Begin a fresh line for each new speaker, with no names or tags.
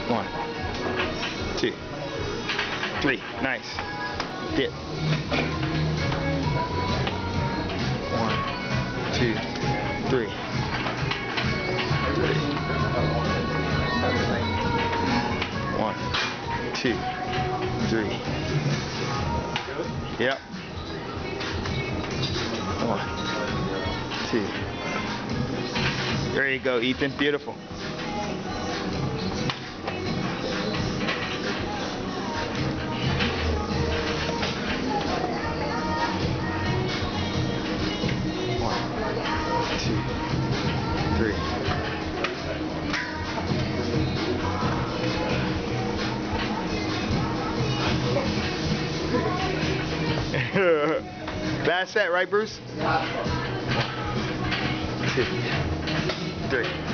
1, 2, 3. Nice. Dip. 1, 2, 3. 1, 2, 3. Yep. 1, 2. There you go, Ethan. Beautiful. Last set, right, Bruce? 1, 2, 3.